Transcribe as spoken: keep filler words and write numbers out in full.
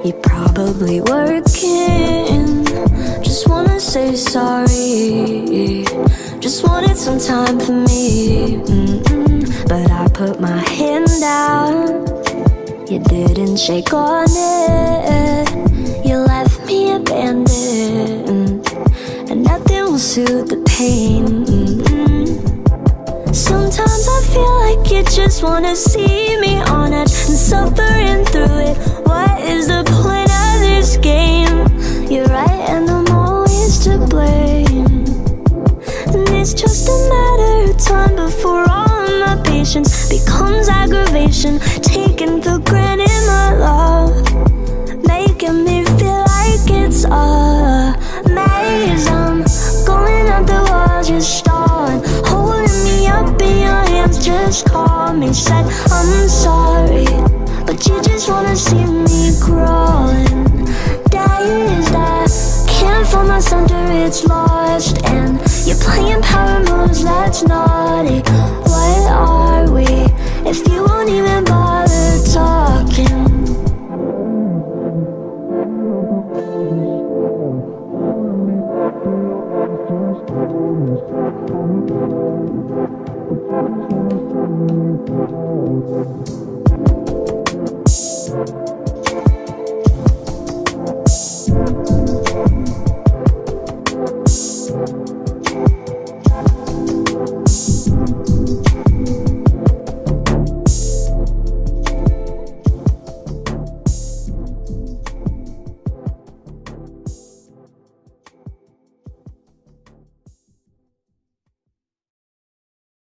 You're probably working. Just wanna say sorry. Just wanted some time for me. Mm-mm. But I put my hand out. You didn't shake on it. You left me abandoned, and nothing will soothe the pain. Mm-mm. Sometimes I feel like you just wanna see me on it and suffering through it. What is the point of this game? You're right and I'm always to blame. And it's just a matter of time before all of my patience becomes aggravation. Taking for granted my love, making me feel like it's a maze. I'm going up the walls, you're stalling, holding me up in your hands. Just call me, said I'm sorry, but you just wanna see me crawling. Days that can't find my center, it's lost, and you're playing power moves, that's not